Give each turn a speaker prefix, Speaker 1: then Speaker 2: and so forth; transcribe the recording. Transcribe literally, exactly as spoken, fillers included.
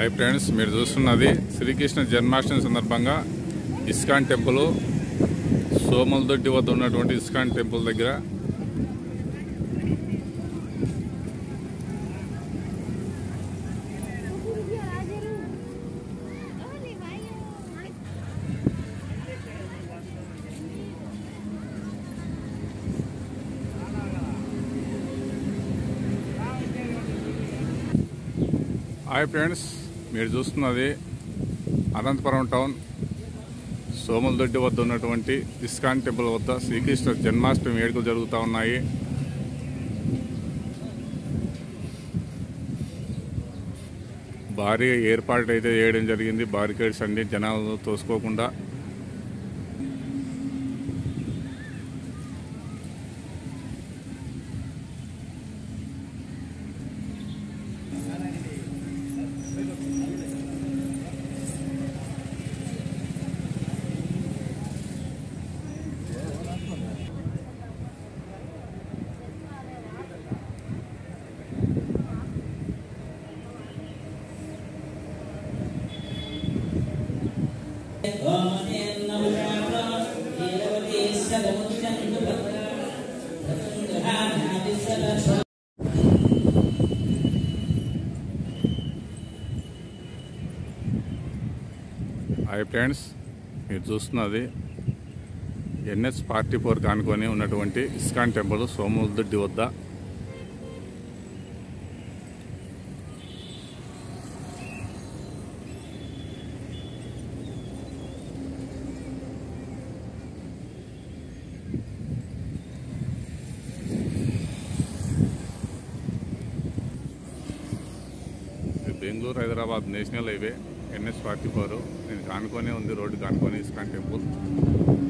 Speaker 1: High friends మీరు చూస్తున్నది శ్రీకృష్ణ జన్మాష్టమి సందర్భంగా ఇస్కాన్ టెంపుల్ సోమలదొడ్డి వద్ద ఉన్నటువంటి ఇస్కాన్ టెంపుల్ దగ్గర हाई फ्रेंड्स మీరు చూస్తున్నది అనంతపురం టౌన్ సోమలదొడ్డి వద్ద ఉన్నటువంటి ఇస్కాన్ టెంపుల్ వద్ద శ్రీకృష్ణ జన్మాష్టమి వేడుకలు జరుగుతూ ఉన్నాయి. భారీ ఏర్పాటు అయితే చేయడం జరిగింది. బారికేడ్స్ అన్ని జనాలు తోసుకోకుండా हाई फ्रेंड्स మీరు చూస్తున్నది ఎన్ఎస్ ఫార్టీ ఫోర్ కానుకొని ఉన్నటువంటి ఇస్కాన్ టెంపుల్ సోమలదొడ్డి వద్ద Bengaluru Hyderabad national highway NS forty four దీనికి కానుకొనే ఉంది. రోడ్డు కానుకొని ఇస్కాన్ టెంపుల్.